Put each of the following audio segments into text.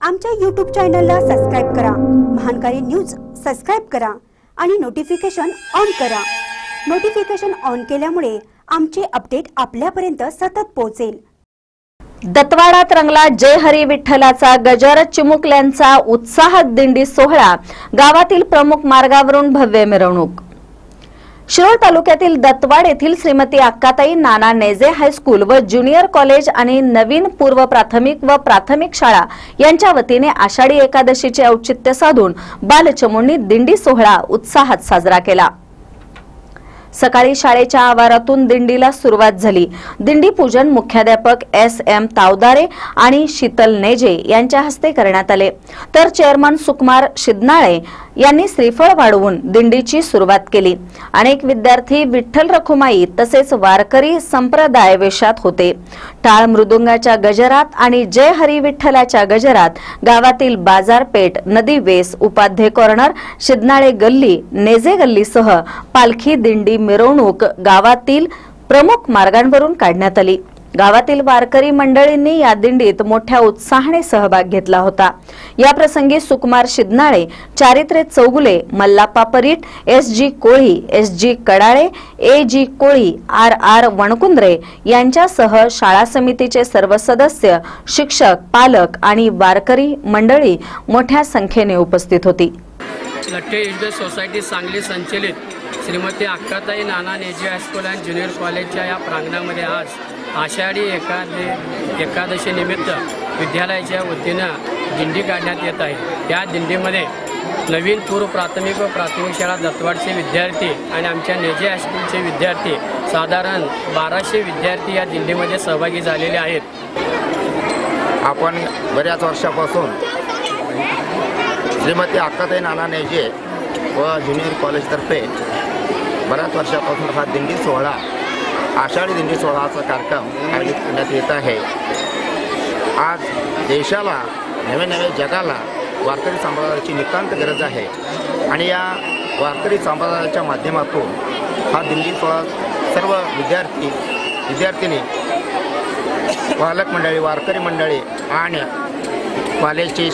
आमच्या YouTube चॅनलला subscribe करा। महानकारी न्यूज सबस्क्राइब करा आणि नोटिफिकेशन ऑन करा। नोटिफिकेशन ऑन केल्यामुळे आमचे अपडेट आपल्यापर्यंत सतत पोहोचेल। दत्तवाडात रंगला जय हरी विठ्ठलाचा गजर। चिमुकल्यांचा उत्साहात दिंडी सोहळा। गावातील प्रमुख मार्गावरून भव्य मिरवणूक। शिरोळ तालुक्यातील दत्तवाड येथील श्रीमती अक्काताई नाना नेजे हायस्कूल व ज्युनियर कॉलेज आणि नवीन पूर्व प्राथमिक व प्राथमिक शाळा यांच्या वतीने आषाढी एकादशीचे औचित्य साधून बालचमूंनी दिंडी सोहळा उत्साहात साजरा केला। सकाळी शाळेच्या आवारातून दिंडीला सुरुवात झाली। दिंडी पूजन मुख्याध्यापक SM तावदारे आणि शीतल नेजे यांच्या हस्ते करण्यात आले, तर चेअरमन सुकुमार शिदनाळे यांनी श्रीफळ वाढवून दिंडीची सुरुवात केली। अनेक विद्यार्थी विठ्ठल रखुमाई तसेच वारकरी संप्रदाय वेशात होते। टाळ मृदुंगाच्या गजरात आणि जय हरी विठ्ठलाच्या गजरात गावातील बाजारपेठ, नदी वेस, उपाध्ये कॉर्नर, शिदनाळे गल्ली, नेजे गल्लीसह पालखी दिंडी मिरवणूक गावातील प्रमुख मार्गांवरून काढण्यात आली। गावातील वारकरी मंडळींनी या दिंडीत मोठ्या उत्साहाने सहभाग घेतला होता। या प्रसंगी सुकुमार शिदनाळे, चारित्र्य चौगुले, मल्लाप्पा परीट, SG कोळी, SG कडाळे, AG कोळी, RR वणकुंद्रे यांच्यासह शाळा समितीचे सर्व सदस्य, शिक्षक, पालक आणि वारकरी मंडळी मोठ्या संख्येने उपस्थित होती। लट्टे युद्ध सोसायटी सांगली संचलित Shrimati Akkatai Nana Neje high school and junior कॉलेजच्या या प्रांगणामध्ये आज आषाढी एकादशी निमित्त विद्यालयाच्या वतीनं दिंडी काढण्यात येत आहे। या दिंडीमध्ये नवीन पूर्व प्राथमिक व प्राथमिक शाळा दत्तवाडचे विद्यार्थी आणि आमच्या नेजे हायस्कूलचे विद्यार्थी साधारण 1200 विद्यार्थी या दिंडीमध्ये सहभागी झालेले आहेत। आपण बऱ्याच वर्षापासून श्रीमती अक्काताई नाना नेजे व ज्युनियर कॉलेजतर्फे बऱ्याच वर्षापासून हा दिंडी सोहळा, आषाढी दिंडी सोहळाचा कार्यक्रम आयोजित करण्यात येत आहे। आज देशाला, नवे जगाला वारकरी संप्रदायाची नितांत गरज आहे आणि या वारकरी संप्रदायाच्या माध्यमातून हा दिंडी सोहळा सर्व विद्यार्थिनी, पालक मंडळी, वारकरी मंडळी आणि कॉलेजचे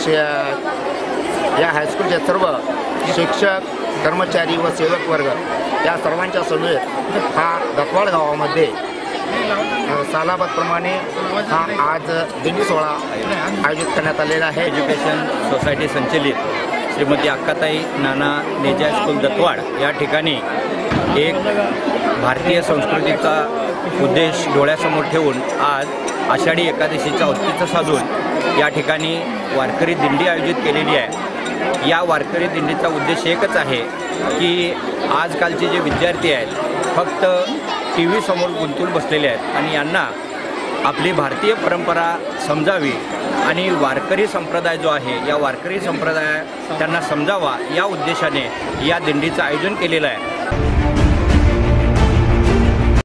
या हायस्कूलचे सर्व शिक्षक, कर्मचारी व सेवक वर्ग या सर्वांच्या समवेत हा दत्तवाड गावामध्ये सालाबादप्रमाणे हा आज दिंडी सोहळा आयोजित करण्यात आलेला आहे। एज्युकेशन सोसायटी संचलित श्रीमती अक्काताई नाना नेजे हायस्कूल दत्तवाड या ठिकाणी एक भारतीय संस्कृतीचा उद्देश डोळ्यासमोर ठेवून आज आषाढी एकादशीचा औचित्य साधून या ठिकाणी वारकरी दिंडी आयोजित केलेली आहे। या वारकरी दिंडीचा उद्देश एकच आहे की आजकालचे जे विद्यार्थी आहेत फक्त TV समोर गुंतून बसलेले आहेत आणि यांना आपली भारतीय परंपरा समजावी आणि वारकरी संप्रदाय जो आहे या वारकरी संप्रदाय त्यांना समजावा या उद्देशाने या दिंडीचं आयोजन केलेलं आहे।